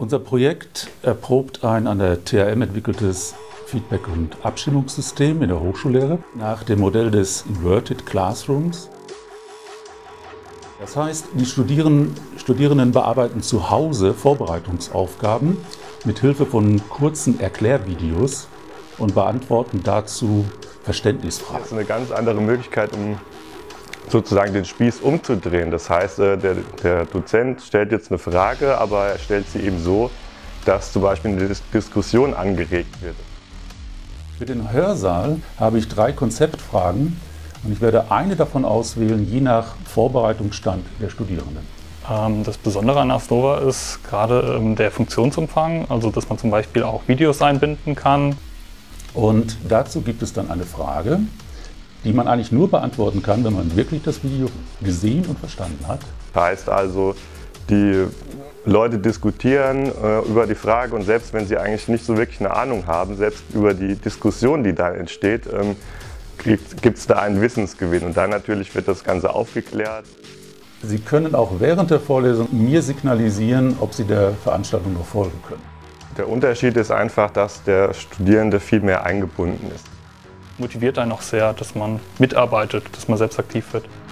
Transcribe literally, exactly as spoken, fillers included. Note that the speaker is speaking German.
Unser Projekt erprobt ein an der T H M entwickeltes Feedback- und Abstimmungssystem in der Hochschullehre nach dem Modell des Inverted Classrooms. Das heißt, die Studierenden, Studierenden bearbeiten zu Hause Vorbereitungsaufgaben mit Hilfe von kurzen Erklärvideos und beantworten dazu Verständnisfragen. Das ist eine ganz andere Möglichkeit, um sozusagen den Spieß umzudrehen. Das heißt, der, der Dozent stellt jetzt eine Frage, aber er stellt sie eben so, dass zum Beispiel eine Diskussion angeregt wird. Für den Hörsaal habe ich drei Konzeptfragen und ich werde eine davon auswählen, je nach Vorbereitungsstand der Studierenden. Das Besondere an Asnova ist gerade der Funktionsumfang, also dass man zum Beispiel auch Videos einbinden kann. Und dazu gibt es dann eine Frage, die man eigentlich nur beantworten kann, wenn man wirklich das Video gesehen und verstanden hat. Heißt also, die Leute diskutieren äh, über die Frage und selbst wenn sie eigentlich nicht so wirklich eine Ahnung haben, selbst über die Diskussion, die da entsteht, ähm, gibt es da einen Wissensgewinn und dann natürlich wird das Ganze aufgeklärt. Sie können auch während der Vorlesung mir signalisieren, ob Sie der Veranstaltung noch folgen können. Der Unterschied ist einfach, dass der Studierende viel mehr eingebunden ist. Motiviert einen auch sehr, dass man mitarbeitet, dass man selbst aktiv wird.